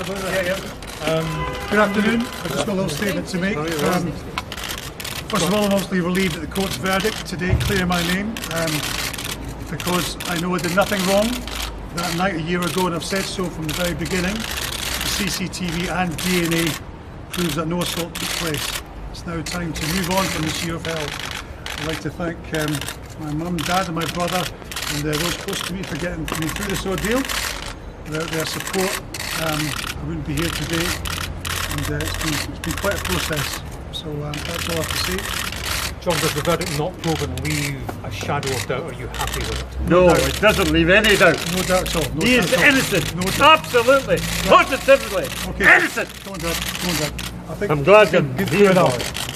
chat about that? Good afternoon. I've just got a little statement to make. First of all, I'm obviously relieved at the court's verdict today clear my name because I know I did nothing wrong that night a year ago, and I've said so from the very beginning. The CCTV and DNA proves that no assault took place. It's now time to move on from this year of hell. I'd like to thank my mum, dad and my brother and those close to me for getting me through this ordeal. Without their support, I wouldn't be here today, and it's been quite a process. So that's all I have to say. John, does the verdict not proven leave a shadow of doubt? Are you happy with it? No, it doesn't leave any doubt. No doubt at all. No He doubt is at all. innocent. No doubt. Absolutely. Positively. Okay. Innocent. Don't doubt. Don't doubt. I think I'm glad you're been here through now. enough.